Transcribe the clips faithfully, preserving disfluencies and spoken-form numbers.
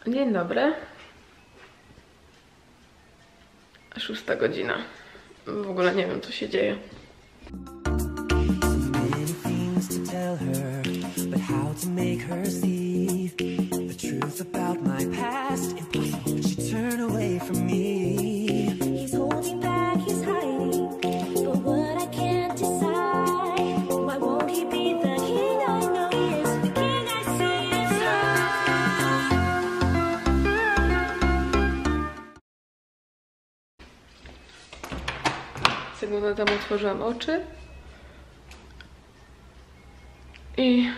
Dzień dobry. Szósta godzina. W ogóle nie wiem, co się dzieje. Sekundę temu otworzyłam oczy i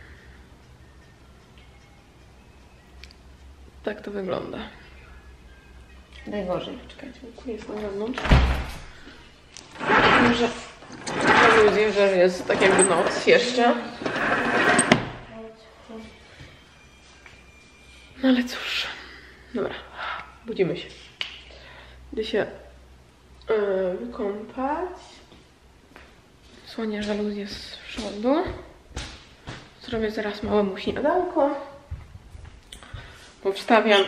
tak to wygląda. Najgorzej, czekajcie, bo jest na zewnątrz. Może ludzie, że jest tak jakby noc jeszcze. No ale cóż, dobra, budzimy się. Idę się Yy, wykąpać. Słania żaluzję z przodu. Zrobię zaraz małemu śniadanko. Powstawiam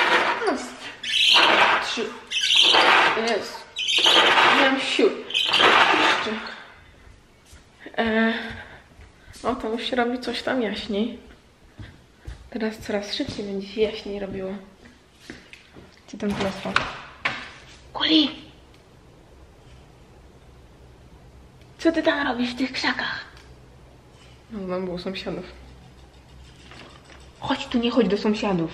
trzy. Jest. Miałam sił. Jeszcze. Yy, o, to już się robi coś tam jaśniej. Teraz coraz szybciej będzie się jaśniej robiło. Gdzie ten telefon? Kuli! Co ty tam robisz w tych krzakach? No, tam było sąsiadów. Chodź tu, nie chodź do sąsiadów.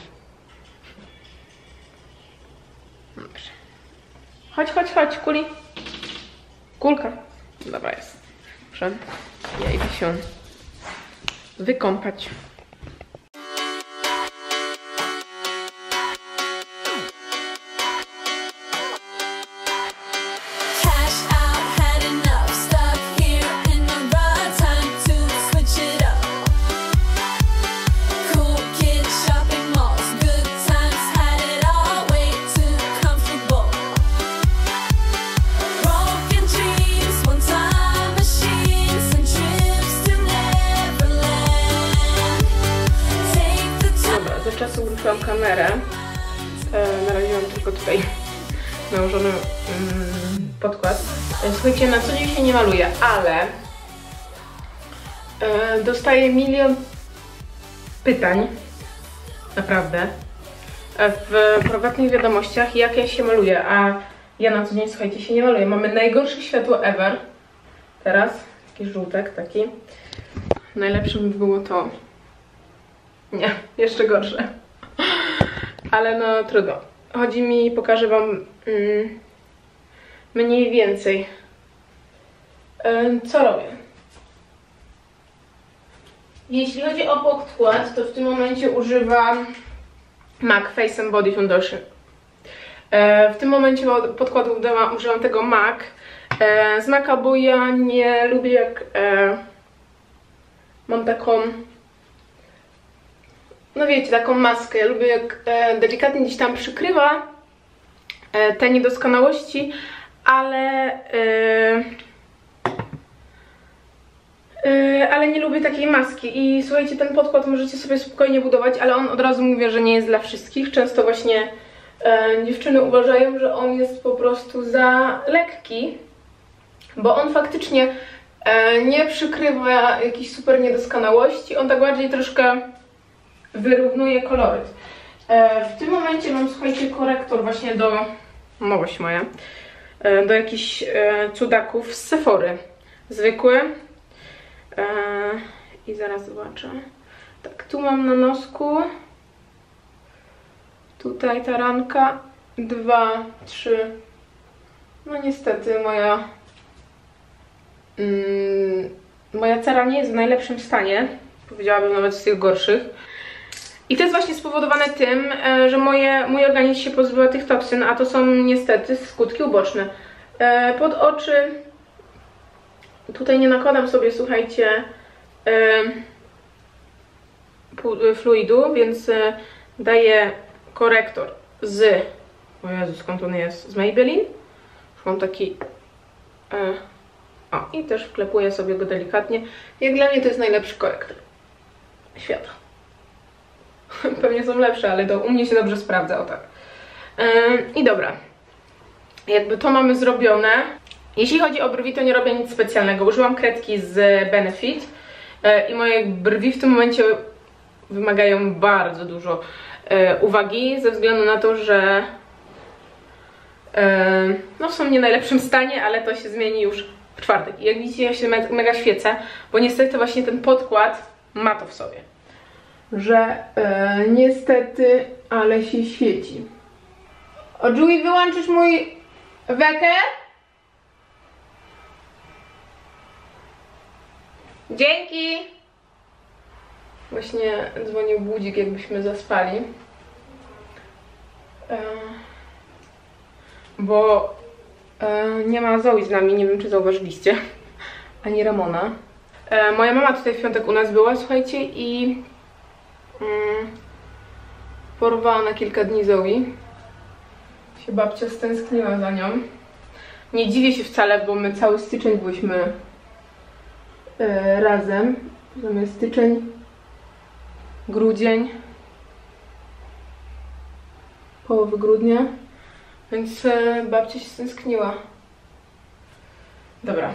Dobrze. Chodź, chodź, chodź, Kuli. Kulka. Dobra jest. Dobrze. Ja idę się wykąpać. Czasu włączyłam kamerę. E, naraziłam tylko tutaj nałożony mm, podkład. E, słuchajcie, na co dzień się nie maluję, ale e, dostaję milion pytań, naprawdę, e, w prywatnych wiadomościach, jak ja się maluję, a ja na co dzień, słuchajcie, się nie maluję. Mamy najgorsze światło ever. Teraz taki żółtek, taki. Najlepszym by było to. Nie, jeszcze gorsze. Ale no trudno. Chodzi mi, pokażę wam mm, mniej więcej yy, co robię. Jeśli chodzi o podkład, to w tym momencie używam MAC Face and Body Foundation. Yy, w tym momencie podkładu używam tego MAC yy, z MACa, bo ja nie lubię jak yy, mam taką, no wiecie, taką maskę. Ja lubię jak e, delikatnie gdzieś tam przykrywa e, te niedoskonałości, ale e, e, ale nie lubię takiej maski. I słuchajcie, ten podkład możecie sobie spokojnie budować, ale on od razu mówię, że nie jest dla wszystkich. Często właśnie e, dziewczyny uważają, że on jest po prostu za lekki, bo on faktycznie e, nie przykrywa jakichś super niedoskonałości. On tak bardziej troszkę wyrównuje koloryt. E, w tym momencie mam, słuchajcie, korektor właśnie do, nowość moja, e, do jakichś e, cudaków z Sephory. Zwykły. E, I zaraz zobaczę. Tak, tu mam na nosku. Tutaj ta ranka. Dwa, trzy. No niestety moja mm, moja cera nie jest w najlepszym stanie. Powiedziałabym nawet z tych gorszych. I to jest właśnie spowodowane tym, że moje, mój organizm się pozbywa tych toksyn, a to są niestety skutki uboczne. Pod oczy tutaj nie nakładam sobie, słuchajcie, fluidu, więc daję korektor z, o Jezu, skąd on jest, z Maybelline. Mam taki, o, i też wklepuję sobie go delikatnie. Jak dla mnie to jest najlepszy korektor świata. Pewnie są lepsze, ale to u mnie się dobrze sprawdza, o tak. Yy, I dobra. Jakby to mamy zrobione. Jeśli chodzi o brwi, to nie robię nic specjalnego. Użyłam kredki z Benefit yy, i moje brwi w tym momencie wymagają bardzo dużo yy, uwagi, ze względu na to, że yy, no są w nie najlepszym stanie, ale to się zmieni już w czwartek. I jak widzicie, ja się me mega świecę, bo niestety właśnie ten podkład ma to w sobie, że yy, niestety, ale się świeci. O, Joey, wyłączysz mój weker? Dzięki! Właśnie dzwonił budzik, jakbyśmy zaspali. E, bo e, nie ma Zoe z nami, nie wiem czy zauważyliście. Ani Ramona. E, moja mama tutaj w piątek u nas była, słuchajcie, i mm, porwała na kilka dni Zoe. Się babcia stęskniła za nią. Nie dziwię się wcale, bo my cały styczeń byliśmy e, razem. Zamiast styczeń, grudzień, połowy grudnia, więc e, babcia się stęskniła. Dobra.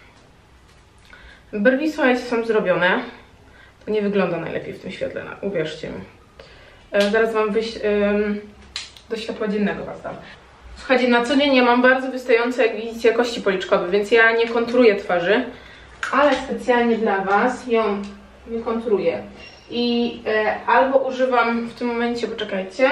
Brwi, słuchajcie, są zrobione. To nie wygląda najlepiej w tym świetle, no, uwierzcie mi. E, zaraz wam wyjść e, do światła dziennego was tam. Słuchajcie, na co dzień ja mam bardzo wystające, jak widzicie, kości policzkowe, więc ja nie konturuję twarzy, ale specjalnie dla was ją wykonturuję. I e, albo używam w tym momencie, poczekajcie,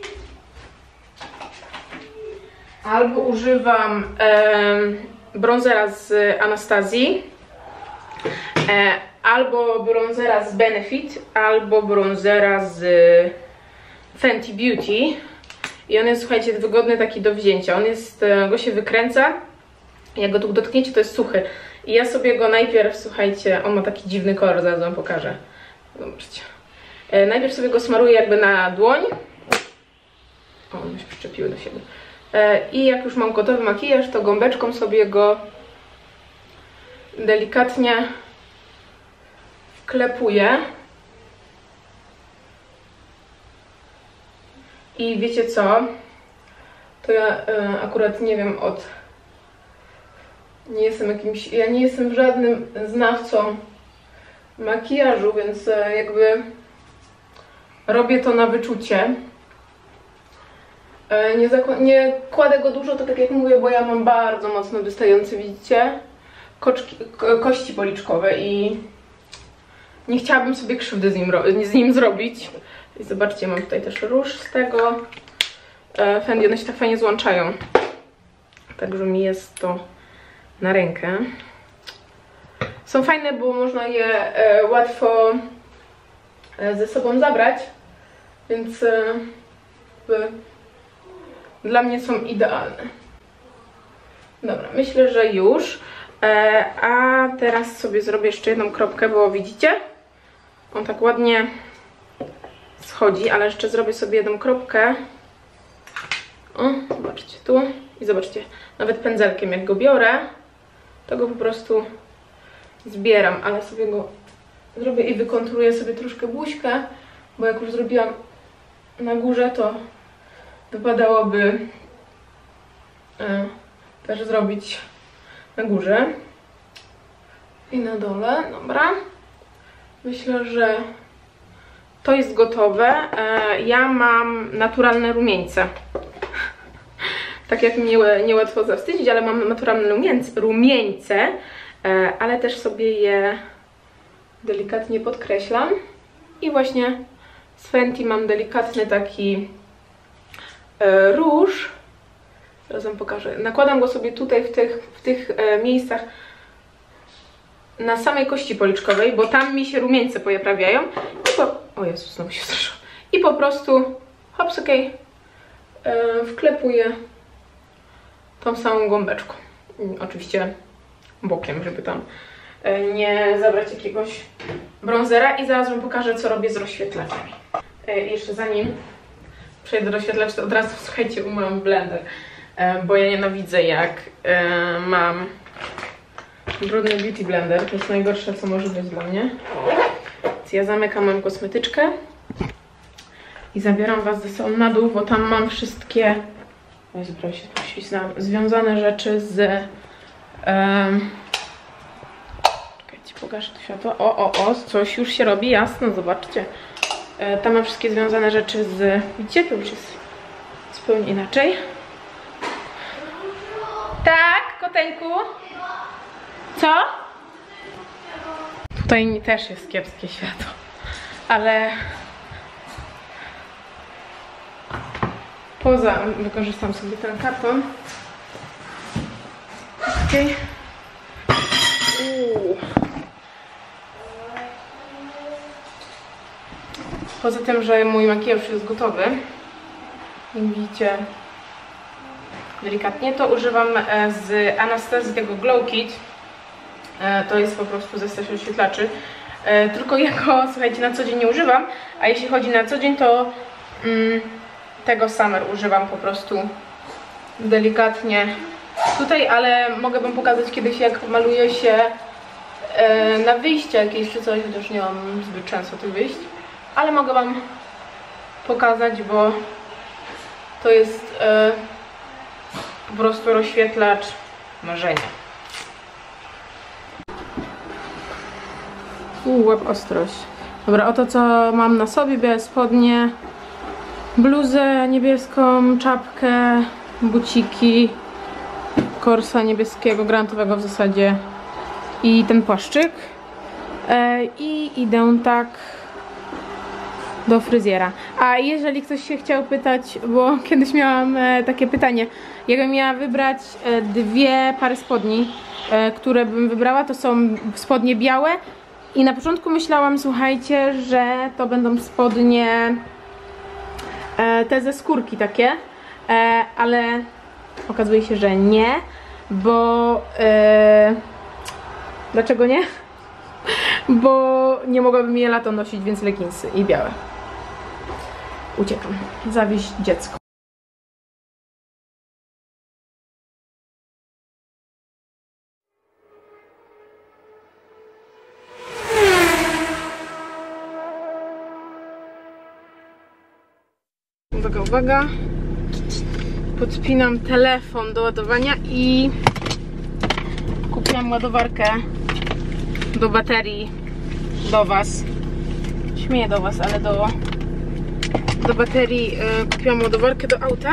albo używam e, bronzera z Anastazji, e, albo bronzera z Benefit, albo bronzera z Fenty Beauty. I on jest, słuchajcie, wygodny taki do wzięcia. On jest, go się wykręca. Jak go tu dotkniecie, to jest suchy. I ja sobie go najpierw, słuchajcie, on ma taki dziwny kolor, zaraz wam pokażę. Zobaczcie. E, najpierw sobie go smaruję jakby na dłoń. O, one się przyczepiły do siebie. E, I jak już mam gotowy makijaż, to gąbeczką sobie go delikatnie wklepuję. I wiecie co? To ja y, akurat nie wiem od... Nie jestem jakimś... Ja nie jestem żadnym znawcą makijażu, więc y, jakby robię to na wyczucie. Y, nie, nie kładę go dużo, to tak jak mówię, bo ja mam bardzo mocno wystające, widzicie? Koczki, ko kości policzkowe i nie chciałabym sobie krzywdy z nim, z nim zrobić. I zobaczcie, mam tutaj też róż z tego e, Fendi, one się tak fajnie złączają. Także mi jest to na rękę. Są fajne, bo można je e, łatwo e, ze sobą zabrać, więc e, dla mnie są idealne. Dobra, myślę, że już. E, a teraz sobie zrobię jeszcze jedną kropkę, bo widzicie? On tak ładnie schodzi, ale jeszcze zrobię sobie jedną kropkę. O, zobaczcie tu. I zobaczcie, nawet pędzelkiem jak go biorę, to go po prostu zbieram, ale sobie go zrobię i wykonturuję sobie troszkę buźkę, bo jak już zrobiłam na górze, to wypadałoby e, też zrobić na górze i na dole. Dobra. Myślę, że to jest gotowe. Ja mam naturalne rumieńce. Tak jak mnie niełatwo zawstydzić, ale mam naturalne rumieńce, ale też sobie je delikatnie podkreślam. I właśnie z Fenty mam delikatny taki róż. Zaraz wam pokażę. Nakładam go sobie tutaj w tych, w tych miejscach na samej kości policzkowej, bo tam mi się rumieńce pojawiają. I po... O Jezus, znowu się straszyłam. I po prostu hops, okej, okay, wklepuję tą samą gąbeczką. Oczywiście bokiem, żeby tam nie zabrać jakiegoś bronzera. I zaraz wam pokażę, co robię z rozświetlaczami. Jeszcze zanim przejdę do rozświetlaczy, to od razu, słuchajcie, umyłam blender, bo ja nienawidzę, jak mam brudny beauty blender. To jest najgorsze, co może być dla mnie. Więc ja zamykam moją kosmetyczkę i zabieram was ze sobą na dół, bo tam mam wszystkie się pośliznęłam, związane rzeczy z um, czekajcie, pokażę to światło. O, o, o, coś już się robi, jasno, zobaczcie. E, tam mam wszystkie związane rzeczy z... Widzicie, to już jest zupełnie inaczej. Tak, koteńku? Co? Tutaj też jest kiepskie światło, ale poza, wykorzystam sobie ten karton. Okay. Uuu. Poza tym, że mój makijaż już jest gotowy, jak widzicie delikatnie, to używam z Anastazji tego Glow Kit. To jest po prostu zestaw rozświetlaczy. Tylko jako, słuchajcie, na co dzień nie używam, a jeśli chodzi na co dzień, to mm, tego Summer używam po prostu delikatnie tutaj, ale mogę wam pokazać kiedyś, jak maluje się e, na wyjście jakieś czy coś, chociaż nie mam zbyt często tych wyjść, ale mogę wam pokazać, bo to jest e, po prostu rozświetlacz marzenia. Uuu, łeb ostrość. Dobra, oto co mam na sobie, białe spodnie, bluzę niebieską, czapkę, buciki, korsa niebieskiego, granatowego w zasadzie i ten płaszczyk. E, I idę tak do fryzjera. A jeżeli ktoś się chciał pytać, bo kiedyś miałam e, takie pytanie, jakbym miała wybrać e, dwie pary spodni, e, które bym wybrała, to są spodnie białe i na początku myślałam, słuchajcie, że to będą spodnie e, te ze skórki takie, e, ale okazuje się, że nie, bo e, dlaczego nie? Bo nie mogłabym je lato nosić, więc leginsy i białe. Uciekam. Zawieźć dziecko. Uwaga, uwaga. Podpinam telefon do ładowania i kupiłam ładowarkę do baterii do was. Śmieję do was, ale do, do baterii e, kupiłam ładowarkę do auta.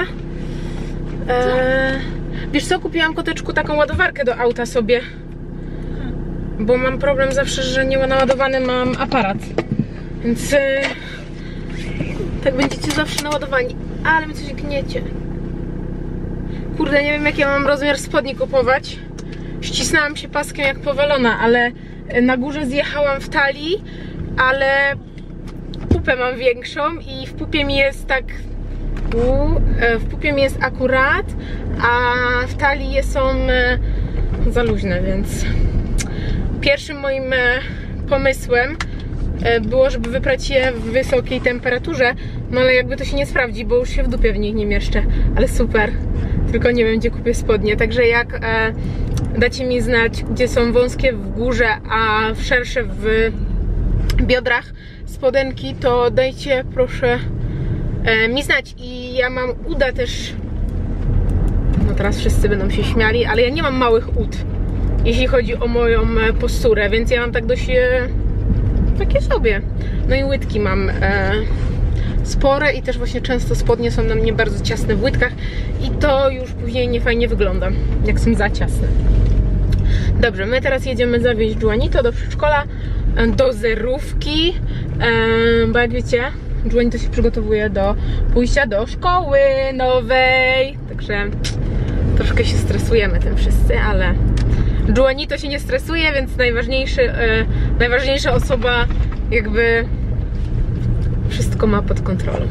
E, wiesz co, kupiłam, koteczku, taką ładowarkę do auta sobie, bo mam problem zawsze, że nie naładowany mam aparat, więc e, tak będziecie zawsze naładowani. Ale mi coś gniecie. Kurde, nie wiem, jaki ja mam rozmiar spodni kupować. Ścisnęłam się paskiem jak powalona, ale na górze zjechałam w talii, ale pupę mam większą i w pupie mi jest tak, w pupie mi jest akurat, a w talii są za luźne, więc pierwszym moim pomysłem było, żeby wyprać je w wysokiej temperaturze, no ale jakby to się nie sprawdzi, bo już się w dupie w nich nie mieszczę, ale super, tylko nie wiem, gdzie kupię spodnie, także jak e, dacie mi znać, gdzie są wąskie w górze, a szersze w biodrach spodenki, to dajcie proszę e, mi znać. I ja mam uda też, no teraz wszyscy będą się śmiali, ale ja nie mam małych ud, jeśli chodzi o moją posturę, więc ja mam tak dość e, takie sobie. No i łydki mam e, spore i też właśnie często spodnie są na mnie bardzo ciasne w łydkach i to już później nie fajnie wygląda, jak są za ciasne. Dobrze, my teraz jedziemy zawieźć Juanito do przedszkola, do zerówki, e, bo jak wiecie, Juanito się przygotowuje do pójścia do szkoły nowej, także troszkę się stresujemy tym wszyscy, ale Juanito się nie stresuje, więc najważniejszy, e, najważniejsza osoba jakby wszystko ma pod kontrolą.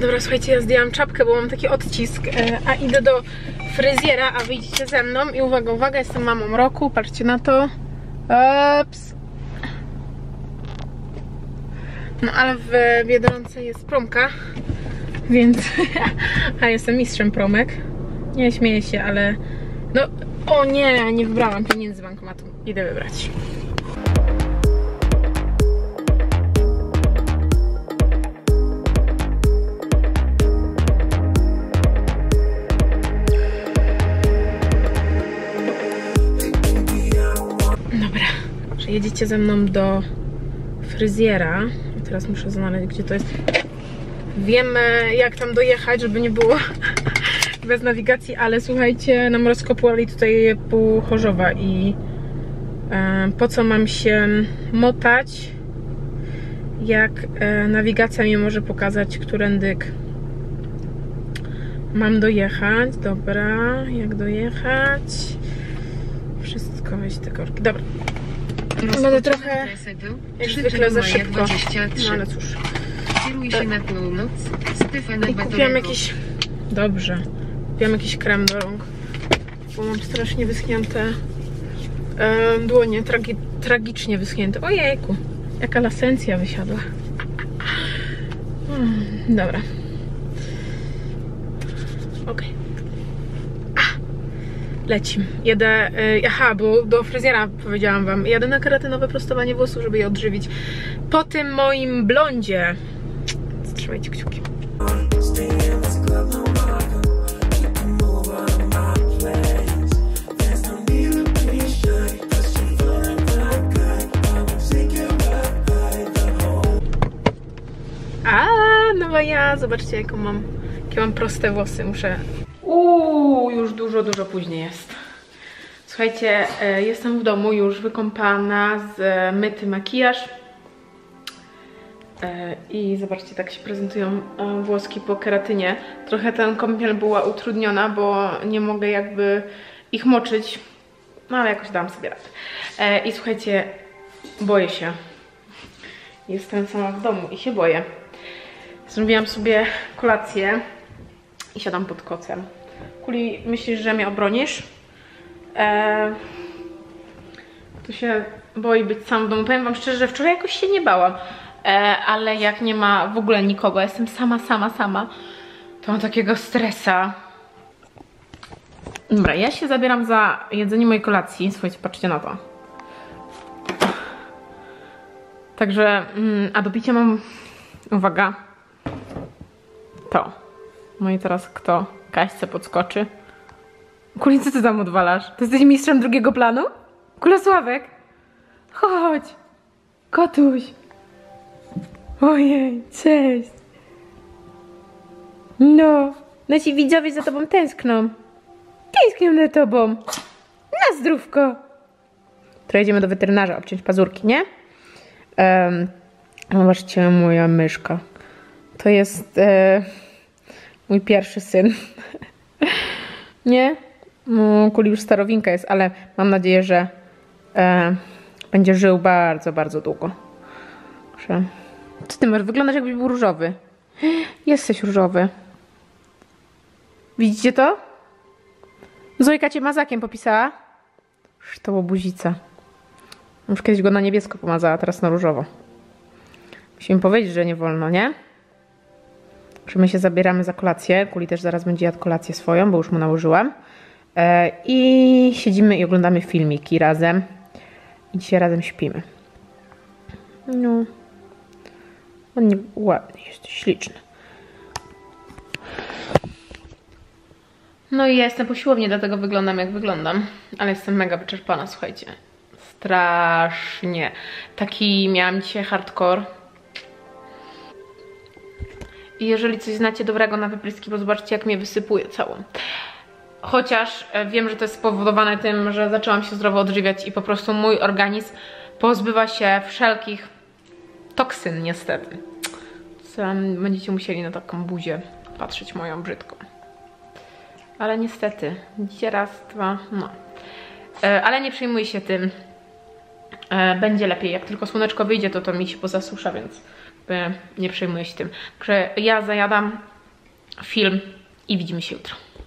Dobra, słuchajcie, ja zdjęłam czapkę, bo mam taki odcisk, a idę do fryzjera, a wyjdziecie ze mną i uwaga, uwaga, jestem mamą roku, patrzcie na to. Ups. No ale w Biedronce jest promka, więc a jestem mistrzem promek. Nie śmieję się, ale no o nie, nie wybrałam pieniędzy z bankomatu. Idę wybrać. Dobra, że jedziecie ze mną do fryzjera. Teraz muszę znaleźć, gdzie to jest. Wiemy, jak tam dojechać, żeby nie było bez nawigacji, ale słuchajcie, nam rozkopłali tutaj pół Chorzowa i e, po co mam się motać, jak e, nawigacja mi może pokazać, którędy mam dojechać. Dobra, jak dojechać? Wszystko, weź te korki. Dobra. Będę trochę jak zwykle za szybko. No ale cóż. Kieruj się na północ. Stefana I kupiłam jakiś... Dobrze. Kupiłam jakiś krem do rąk, bo mam strasznie wyschnięte e, dłonie, tragi tragicznie wyschnięte. Ojejku, jaka lasencja wysiadła. Hmm, dobra. Okej. Okay. Lecim. Jedę... E, aha, bo do fryzjera powiedziałam wam. Jadę na keratynowe prostowanie włosów, żeby je odżywić po tym moim blondzie. Trzymajcie kciuki. A, nowa ja, zobaczcie jaką mam, jakie mam proste włosy, muszę... Uuu, już dużo, dużo później jest. Słuchajcie, jestem w domu, już wykąpana, zmyty makijaż. I zobaczcie, tak się prezentują włoski po keratynie. Trochę ta kąpiel była utrudniona, bo nie mogę jakby ich moczyć. No ale jakoś dałam sobie radę. I słuchajcie, boję się. Jestem sama w domu i się boję. Zrobiłam sobie kolację i siadam pod kocem. Kuli, myślisz, że mnie obronisz? Eee, tu się boi być sam w domu. Powiem wam szczerze, że wczoraj jakoś się nie bałam. Eee, ale jak nie ma w ogóle nikogo, jestem sama, sama, sama, to mam takiego stresa. Dobra, ja się zabieram za jedzenie mojej kolacji. Słuchajcie, patrzcie na to. Także, mm, a do picia mam, uwaga, to. No i teraz kto Kaśce podskoczy? Kuli, co ty tam odwalasz? Ty jesteś mistrzem drugiego planu? Kulosławek, chodź, kotuś. Ojej, cześć. No, nasi widzowie za tobą tęskną. Tęsknią za tobą. Na zdrówko. To jedziemy do weterynarza obciąć pazurki, nie? Um, zobaczcie, moja myszka. To jest e, mój pierwszy syn. Nie? No, Kuli już starowinka jest, ale mam nadzieję, że e, będzie żył bardzo, bardzo długo. Proszę. Co ty masz? Wyglądasz, jakbyś był różowy. Jesteś różowy. Widzicie to? Zojka cię mazakiem popisała? Sztoło buzica. Już kiedyś go na niebiesko pomazała, teraz na różowo. Musimy powiedzieć, że nie wolno, nie? Że my się zabieramy za kolację. Kuli też zaraz będzie jadł kolację swoją, bo już mu nałożyłam. E, I siedzimy i oglądamy filmiki razem. I dzisiaj razem śpimy. No. On nie, ładny jest, śliczny. No i ja jestem po siłowni, dlatego wyglądam jak wyglądam. Ale jestem mega wyczerpana, słuchajcie. Strasznie. Taki miałam dzisiaj hardcore. I jeżeli coś znacie dobrego na wypryski, bo zobaczcie, jak mnie wysypuje całą. Chociaż wiem, że to jest spowodowane tym, że zaczęłam się zdrowo odżywiać i po prostu mój organizm pozbywa się wszelkich toksyn, niestety. Co będziecie musieli na taką buzię patrzeć moją brzydką. Ale niestety, widzicie, raz, dwa, no. E, ale nie przejmuj się tym. E, będzie lepiej. Jak tylko słoneczko wyjdzie, to to mi się pozasusza, więc nie przejmuję się tym. Także ja zajadam film i widzimy się jutro.